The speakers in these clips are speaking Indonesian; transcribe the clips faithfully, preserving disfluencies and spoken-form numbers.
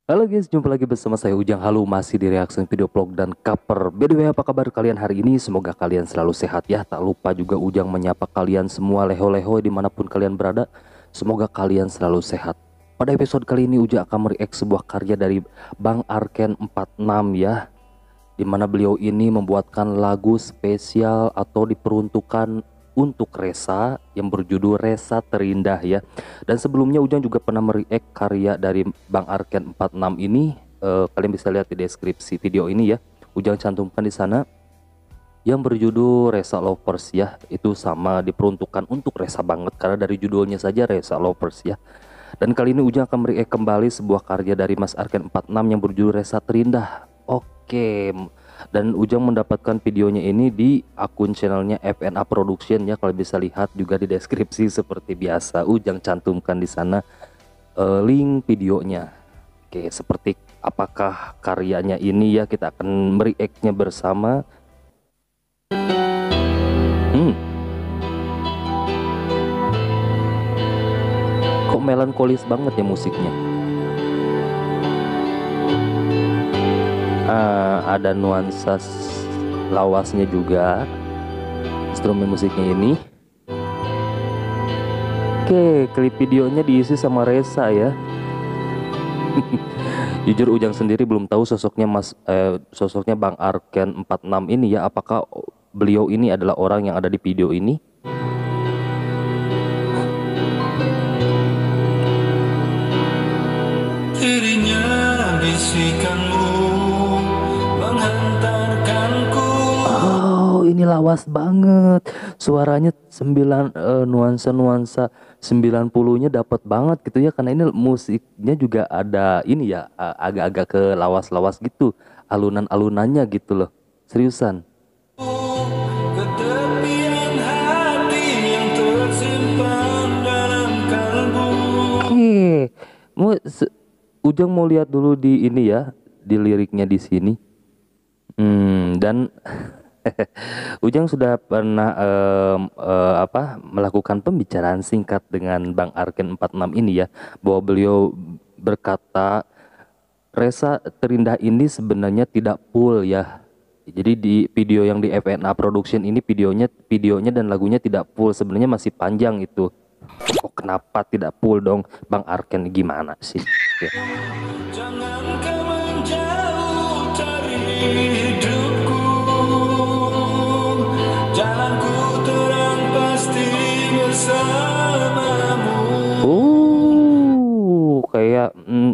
Halo guys, jumpa lagi bersama saya Ujang. Halo, masih di reaction video vlog dan cover. By the way, apa kabar kalian hari ini? Semoga kalian selalu sehat ya. Tak lupa juga Ujang menyapa kalian semua leho-leho dimanapun kalian berada. Semoga kalian selalu sehat. Pada episode kali ini Ujang akan mereact sebuah karya dari Bang Arken empat enam ya, dimana beliau ini membuatkan lagu spesial atau diperuntukkan untuk Resa yang berjudul Resa Terindah ya. Dan sebelumnya Ujang juga pernah mereact karya dari Bang Arken empat enam ini. Eh, kalian bisa lihat di deskripsi video ini ya. Ujang cantumkan di sana yang berjudul Resa Lovers ya. Itu sama diperuntukkan untuk Resa banget karena dari judulnya saja Resa Lovers ya. Dan kali ini Ujang akan mereact kembali sebuah karya dari Mas Arken empat enam yang berjudul Resa Terindah. Oke. Dan Ujang mendapatkan videonya ini di akun channelnya F N A Production ya. Kalau bisa lihat juga di deskripsi seperti biasa Ujang cantumkan di sana uh, link videonya. Oke, seperti apakah karyanya ini ya, kita akan mereactnya bersama. Hmm. Kok melankolis banget ya musiknya. Uh, ada nuansa lawasnya juga instrumen musiknya ini. Oke, klip videonya diisi sama Resa ya. Jujur Ujang sendiri belum tahu sosoknya Mas eh, sosoknya Bang Arken empat enam ini ya. Apakah beliau ini adalah orang yang ada di video ini? Dirinya bisikanmu menghantarkanku. Oh, ini lawas banget. Suaranya sembilan uh, nuansa-nuansa sembilan puluh-nya dapat banget gitu ya, karena ini musiknya juga ada ini ya, uh, agak-agak ke lawas-lawas gitu, alunan-alunannya gitu loh. Seriusan. Ketepian hati yang tersimpan dalam kalbu. Oke, mau se- Ujang mau lihat dulu di ini ya, di liriknya di sini. Hmm, dan Ujang sudah pernah um, uh, apa melakukan pembicaraan singkat dengan Bang Arken empat enam ini ya, bahwa beliau berkata Resa Terindah ini sebenarnya tidak full ya. Jadi di video yang di F N A Production ini videonya videonya dan lagunya tidak full, sebenarnya masih panjang itu. Oh, kenapa tidak full dong Bang Arken, gimana sih? Ya. Jangan kau menjauh dari hidupku. Jalanku terang pasti bersamamu. Uh, kayak mm,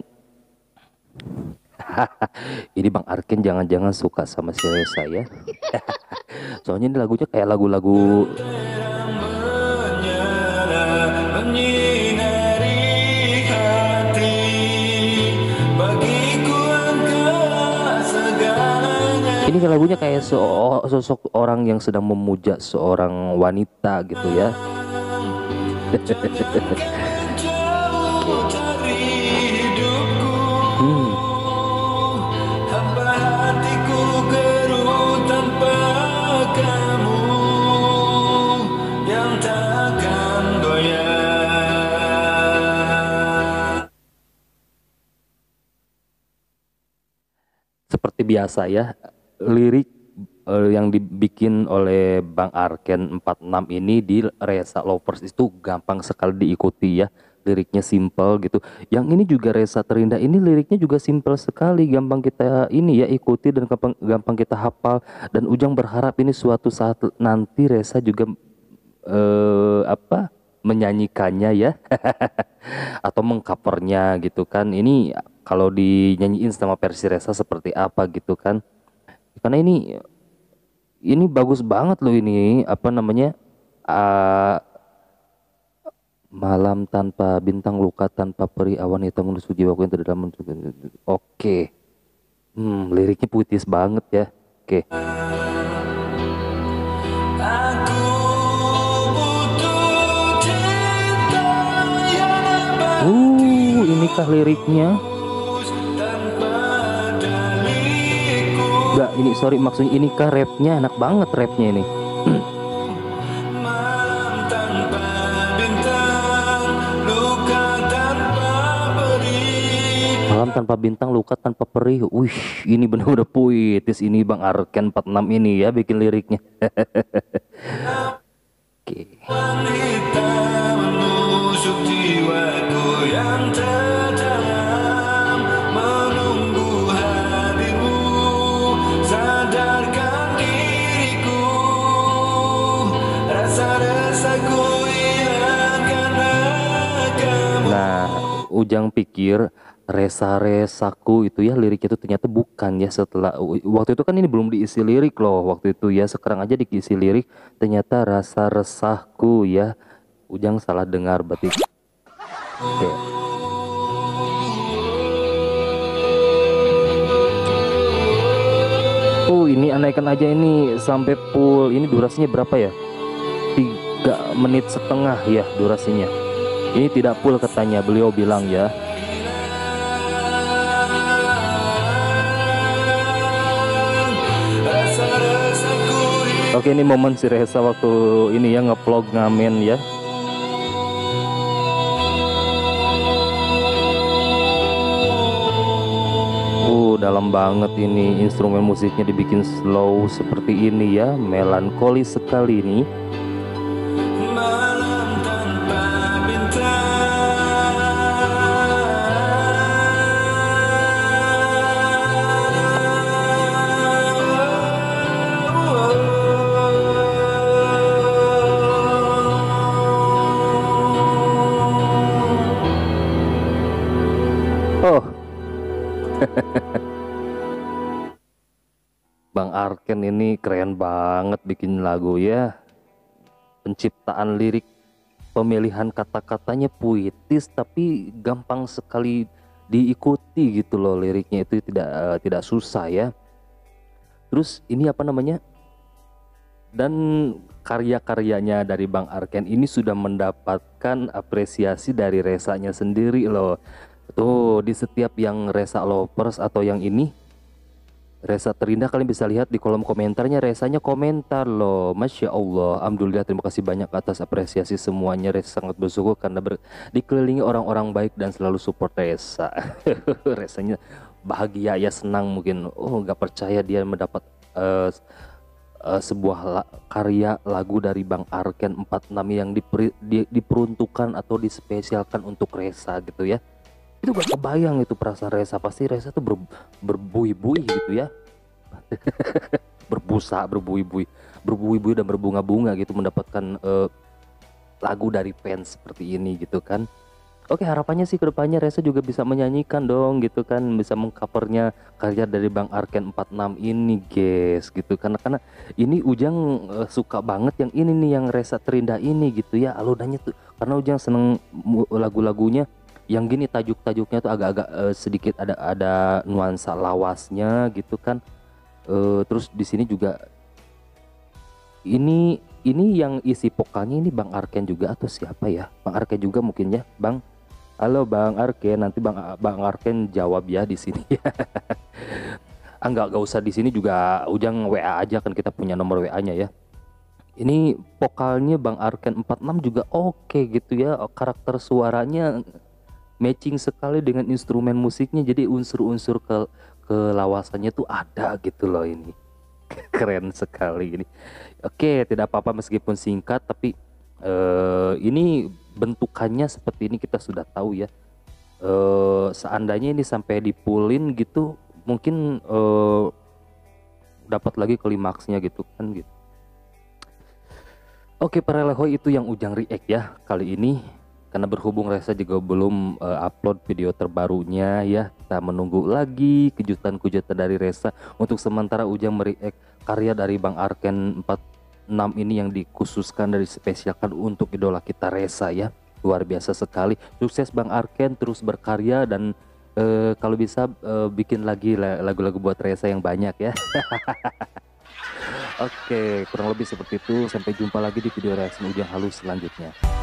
ini Bang Arken jangan-jangan suka sama si Resa ya. Soalnya ini lagunya kayak lagu-lagu Terang menyala menyinari hati. Bagiku engkau segalanya. ini lagunya kayak so- sosok orang yang sedang memuja seorang wanita gitu ya. Jauh dari hidupku. Hmm. Hamba hatiku keruh tanpa kamu yang takkan goyah. Seperti biasa ya, lirik eh, yang dibikin oleh Bang Arken empat enam ini di Resa Lovers itu gampang sekali diikuti ya. Liriknya simple gitu. Yang ini juga Resa Terindah ini liriknya juga simple sekali, gampang kita ini ya ikuti dan gampang, gampang kita hafal. Dan Ujang berharap ini suatu saat nanti Resa juga eh, apa menyanyikannya ya. Atau mengcovernya gitu kan. Ini kalau dinyanyiin sama versi Resa seperti apa gitu kan. Karena ini ini bagus banget loh, ini apa namanya, uh, malam tanpa bintang, luka tanpa peri, awan hitam menusuk jiwaku yang terdalam. Oke. Hmm, liriknya puitis banget ya. Oke. Aku butuh cinta yang Uh, inikah liriknya? bagus tanpa daliku. Enggak, ini sorry maksudnya inikah rapnya, enak banget rapnya ini. Malam tanpa bintang, luka tanpa peri. tanpa bintang, luka tanpa perih. Wih, ini bener-bener puitis ini Bang Arken empat enam ini ya bikin liriknya. Oke. Wanita menusuk jiwaku yang terdalam, menunggu hadirmu, sadarkan diriku, rasa-rasaku hilang karena kamu. Nah, Ujang pikir resa-resaku itu ya liriknya itu ternyata bukan ya, setelah waktu itu kan ini belum diisi lirik loh waktu itu ya, sekarang aja diisi lirik ternyata rasa resahku ya. Ujang salah dengar berarti. Oke. Oh, ini anaikan aja ini sampai full. Ini durasinya berapa ya? Tiga menit setengah ya durasinya. Ini tidak full katanya, beliau bilang ya. Oke, ini momen si Reza waktu ini ya ngevlog ngamen ya. Uh, dalam banget ini, instrumen musiknya dibikin slow seperti ini ya, melankolis sekali ini. Malam tanpa bintang. Oh. Bang Arken ini keren banget bikin lagu ya. Penciptaan lirik, pemilihan kata-katanya puitis tapi gampang sekali diikuti gitu loh, liriknya itu tidak uh, tidak susah ya. Terus ini apa namanya? Dan karya-karyanya dari Bang Arken ini sudah mendapatkan apresiasi dari Resanya sendiri loh. Tuh di setiap yang Resa Lovers atau yang ini Resa Terindah, kalian bisa lihat di kolom komentarnya Resanya komentar loh. Masya Allah, alhamdulillah, terima kasih banyak atas apresiasi semuanya. Resa sangat bersyukur karena ber dikelilingi orang-orang baik dan selalu support Resa. Resanya bahagia ya, senang mungkin. Oh, nggak percaya dia mendapat uh, uh, sebuah la karya lagu dari Bang Arken empat enam yang diperi di diperuntukkan atau dispesialkan untuk Resa gitu ya. Itu gak kebayang itu perasaan Resa, pasti Resa tuh ber, berbui-bui gitu ya. Berbusa, berbui-bui, berbui-bui dan berbunga-bunga gitu mendapatkan uh, lagu dari fans seperti ini gitu kan. Oke, harapannya sih kedepannya Resa juga bisa menyanyikan dong gitu kan, bisa mengcovernya karya dari Bang Arken empat enam ini guys gitu. Karena karena ini Ujang uh, suka banget yang ini nih, yang Resa Terindah ini gitu ya, alunannya tuh. Karena Ujang seneng lagu-lagunya yang gini, tajuk-tajuknya tuh agak-agak uh, sedikit ada ada nuansa lawasnya gitu kan. Uh, terus di sini juga ini ini yang isi vokalnya ini Bang Arken juga atau siapa ya? Bang Arken juga mungkin ya, Bang. Halo Bang Arken, nanti Bang Bang Arken jawab ya di sini ya. Ah, enggak, enggak usah di sini juga, Ujang W A aja kan, kita punya nomor W A-nya ya. Ini vokalnya Bang Arken empat enam juga oke gitu ya. Karakter suaranya matching sekali dengan instrumen musiknya, jadi unsur-unsur ke kelawasannya tuh ada gitu loh ini. Keren sekali ini. Oke, tidak apa-apa meskipun singkat, tapi uh, ini bentukannya seperti ini kita sudah tahu ya. Uh, seandainya ini sampai dipulin gitu, mungkin uh, dapat lagi klimaksnya gitu kan gitu. Oke, para lehoy, itu yang Ujang react ya kali ini. Karena berhubung Resa juga belum uh, upload video terbarunya ya, kita menunggu lagi kejutan-kejutan dari Resa. Untuk sementara Ujang mereact karya dari Bang Arken empat enam ini yang dikhususkan dari spesialkan untuk idola kita Resa ya. Luar biasa sekali. Sukses Bang Arken, terus berkarya dan uh, kalau bisa uh, bikin lagi lagu-lagu buat Resa yang banyak ya. Oke, kurang lebih seperti itu. Sampai jumpa lagi di video reaksi Ujang Halus selanjutnya.